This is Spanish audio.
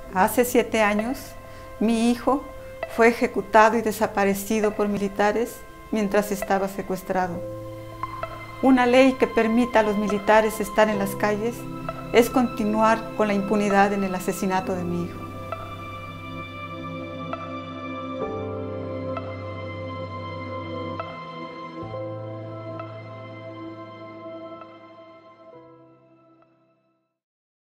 Hace 7 años, mi hijo fue ejecutado y desaparecido por militares mientras estaba secuestrado. Una ley que permita a los militares estar en las calles es continuar con la impunidad en el asesinato de mi hijo.